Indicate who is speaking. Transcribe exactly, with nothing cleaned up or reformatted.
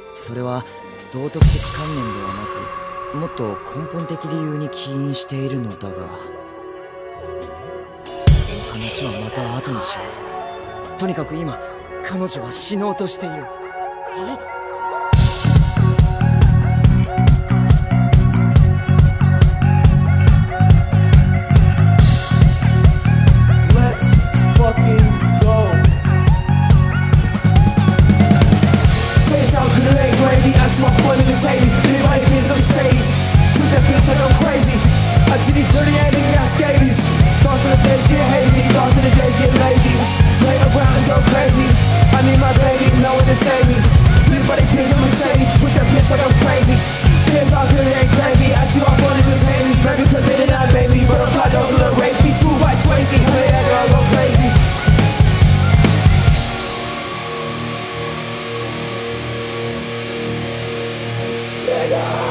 Speaker 1: それは道徳的観念ではなく、もっと根本的理由に起因しているのだが、その話はまた後にしよう。とにかく今彼女は死のうとしている。
Speaker 2: Yeah.